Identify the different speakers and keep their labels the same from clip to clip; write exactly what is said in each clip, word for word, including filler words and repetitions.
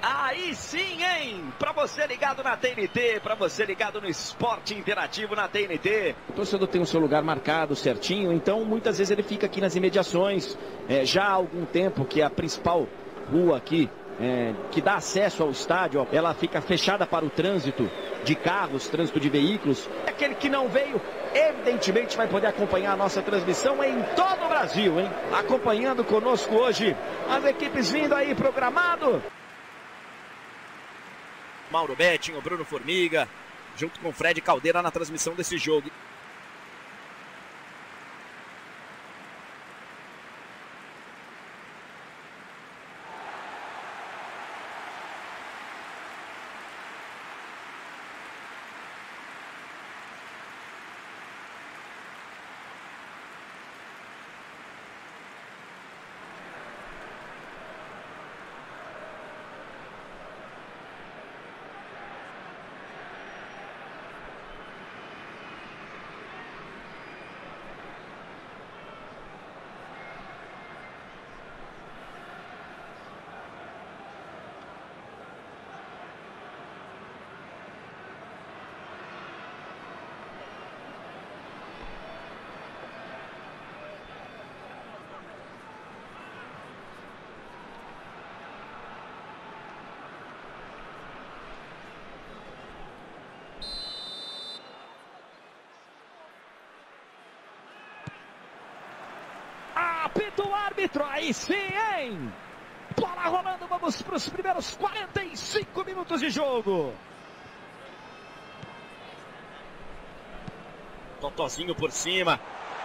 Speaker 1: Aí sim, hein? Pra você ligado na T N T, pra você ligado no esporte interativo na T N T.
Speaker 2: O torcedor tem o seu lugar marcado certinho, então muitas vezes ele fica aqui nas imediações. É, já há algum tempo que a principal rua aqui, é, que dá acesso ao estádio, ela fica fechada para o trânsito de carros, trânsito de veículos. Aquele que não veio, evidentemente vai poder acompanhar a nossa transmissão em todo o Brasil, hein? Acompanhando conosco hoje as equipes vindo aí pro gramado.
Speaker 1: Mauro Betting, o Bruno Formiga, junto com o Fred Caldeira na transmissão desse jogo.
Speaker 2: Apita o árbitro, aí sim, hein? Bola rolando, vamos para os primeiros quarenta e cinco minutos de jogo.
Speaker 1: Totozinho por cima.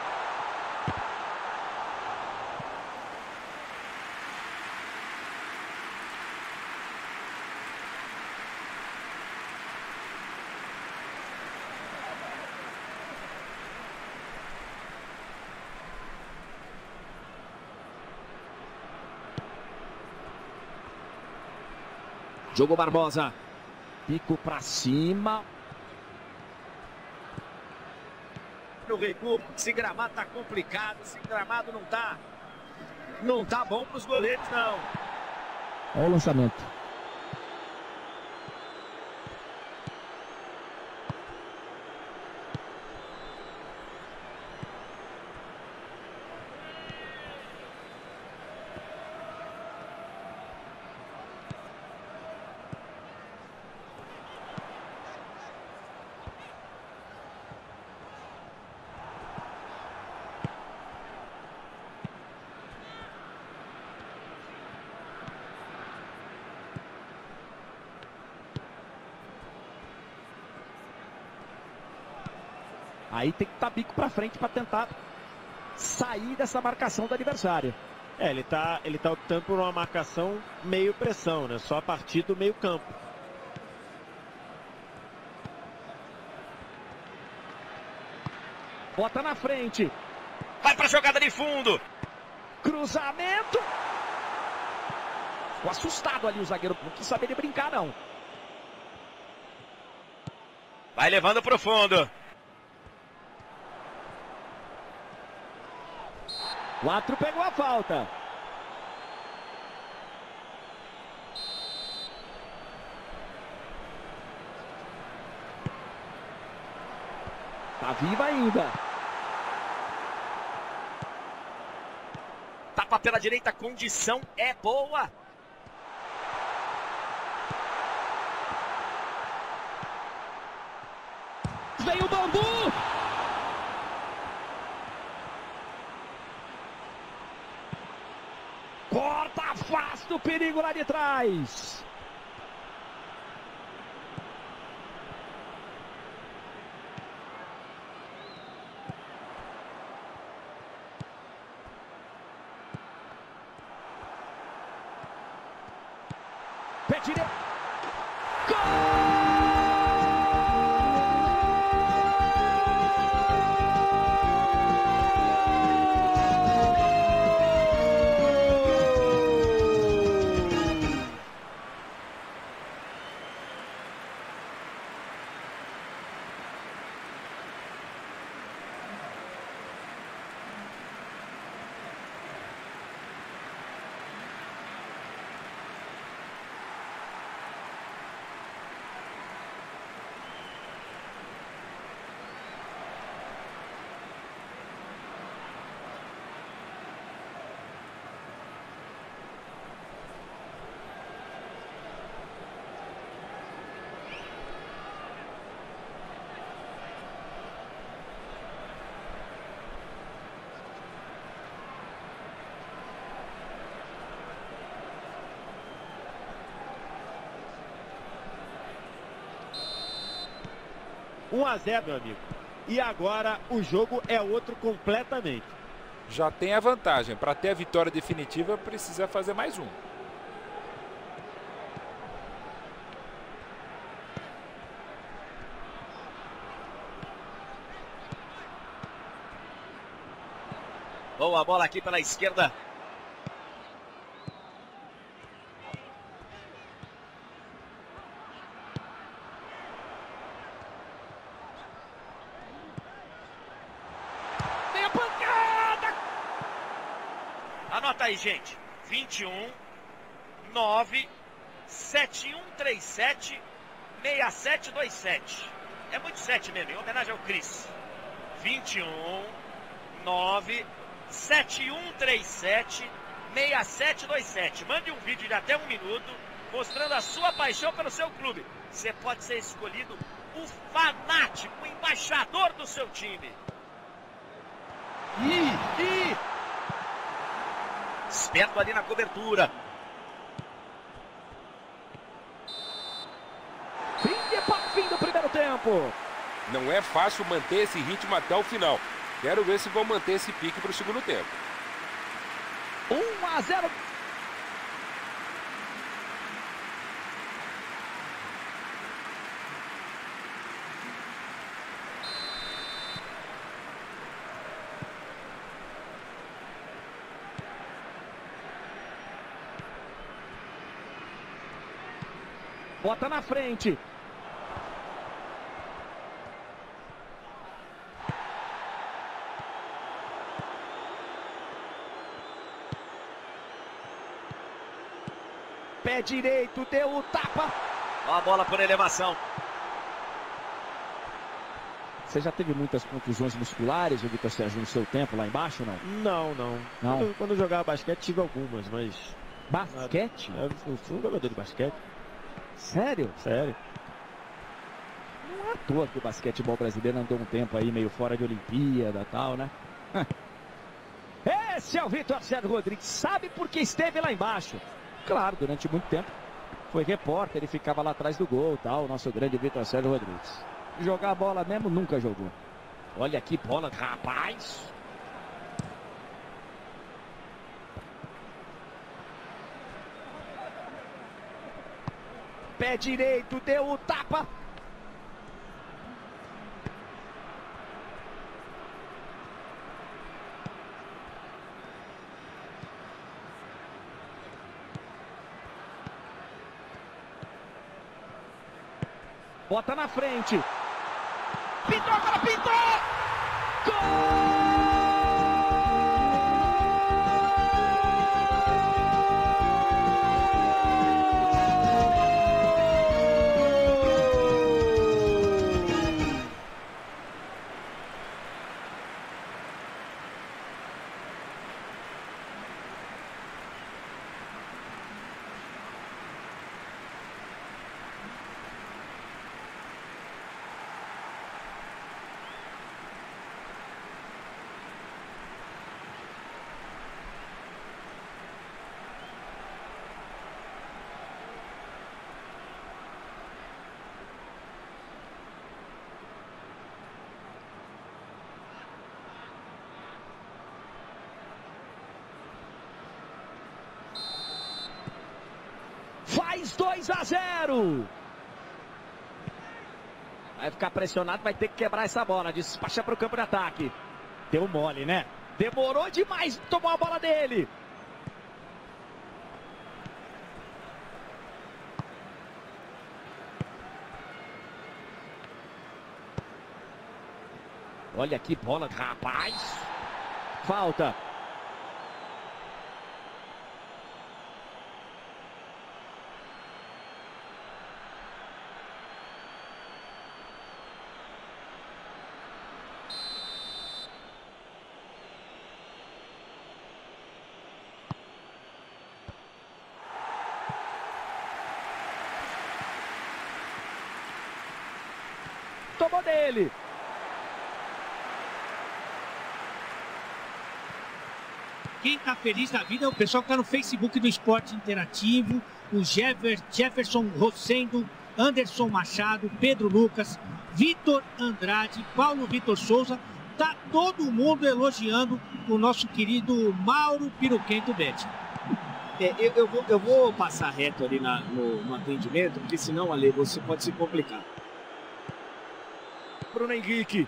Speaker 2: Diogo Barbosa. Pico pra cima.
Speaker 1: No recuo, esse gramado tá complicado, esse gramado não tá, não tá bom pros goleiros, não.
Speaker 2: Olha o lançamento. Aí tem que estar bico pra frente para tentar sair dessa marcação do adversário.
Speaker 3: É, ele tá, ele tá optando por uma marcação meio pressão, né? Só a partir do meio campo.
Speaker 2: Bota na frente.
Speaker 1: Vai pra jogada de fundo.
Speaker 2: Cruzamento. Ficou assustado ali o zagueiro. Não quis saber de brincar, não.
Speaker 1: Vai levando pro fundo.
Speaker 2: Quatro pegou a falta. Tá viva ainda.
Speaker 1: Tapa pela direita, condição é boa.
Speaker 2: Vem o Bambu. Corta, afasta o perigo lá de trás. Pé direito. Gol!
Speaker 3: um a zero, meu amigo. E agora o jogo é outro completamente.
Speaker 4: Já tem a vantagem. Para ter a vitória definitiva, precisa fazer mais um.
Speaker 1: Boa bola aqui pela esquerda. Tem a pancada! Anota aí, gente. vinte e um, nove, sete um três sete, seis sete dois sete. É muito sete mesmo, em homenagem ao Cris. vinte e um, nove, sete um três sete, seis sete dois sete. Mande um vídeo de até um minuto mostrando a sua paixão pelo seu clube. Você pode ser escolhido o fanático, o embaixador do seu time. Ih, ih. Esperto ali na cobertura.
Speaker 2: Fim, de, fim do primeiro tempo.
Speaker 4: Não é fácil manter esse ritmo até o final. Quero ver se vão manter esse pique para o segundo tempo.
Speaker 2: um a zero. Bota na frente. Pé direito, deu o tapa.
Speaker 1: Ó a bola por elevação.
Speaker 2: Você já teve muitas contusões musculares, o Vitor Sérgio, no seu tempo lá embaixo, não?
Speaker 3: Não, não.
Speaker 2: Não.
Speaker 3: Quando, quando eu jogava basquete tive algumas, mas...
Speaker 2: Basquete?
Speaker 3: Eu fui um jogador de basquete.
Speaker 2: Sério?
Speaker 3: Sério.
Speaker 2: Não é à toa que o basquetebol brasileiro andou um tempo aí meio fora de Olimpíada e tal, né? Esse é o Vitor Sérgio Rodrigues. Sabe por que esteve lá embaixo? Claro, durante muito tempo foi repórter, ele ficava lá atrás do gol e tal, o nosso grande Vitor Sérgio Rodrigues. Jogar a bola mesmo, nunca jogou. Olha que bola, rapaz! Pé direito, deu o tapa. Bota na frente. Pintou, agora pintou! Gol! Faz dois a zero. Vai ficar pressionado, vai ter que quebrar essa bola. Despacha para o campo de ataque. Deu mole, né? Demorou demais, tomou a bola dele. Olha que bola, rapaz. Falta. Tomou dele.
Speaker 5: Quem está feliz da vida é o pessoal que está no Facebook do Esporte Interativo, o Jever, Jefferson Rosendo, Anderson Machado, Pedro Lucas, Vitor Andrade, Paulo Vitor Souza. Tá todo mundo elogiando o nosso querido Mauro Piruquento Bet.
Speaker 6: É, eu, eu, vou, eu vou passar reto ali na, no, no atendimento, porque senão, Ale, você pode se complicar.
Speaker 2: Bruno Henrique.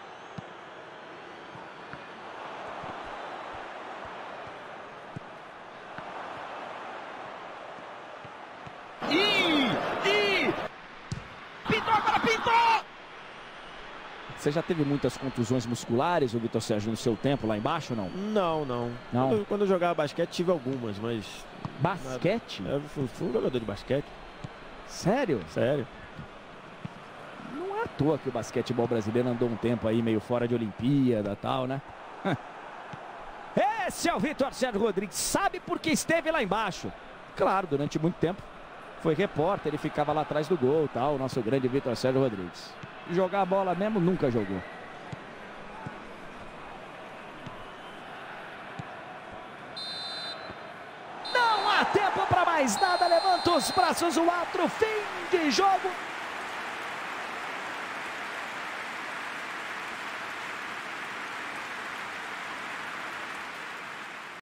Speaker 1: Ih! Ih! Pintou agora, pintou!
Speaker 2: Você já teve muitas contusões musculares, o Vitor Sérgio, no seu tempo lá embaixo, não?
Speaker 3: Não, não.
Speaker 2: Não?
Speaker 3: Quando, quando eu jogava basquete, tive algumas, mas...
Speaker 2: Basquete?
Speaker 3: Eu fui, fui um jogador de basquete.
Speaker 2: Sério?
Speaker 3: Sério.
Speaker 2: Não é à toa que o basquetebol brasileiro andou um tempo aí meio fora de Olimpíada e tal, né? Esse é o Vitor Sérgio Rodrigues. Sabe por que esteve lá embaixo? Claro, durante muito tempo foi repórter, ele ficava lá atrás do gol e tal, o nosso grande Vitor Sérgio Rodrigues. Jogar a bola mesmo, nunca jogou. Não há tempo para mais nada, levanta os braços, o outro fim de jogo.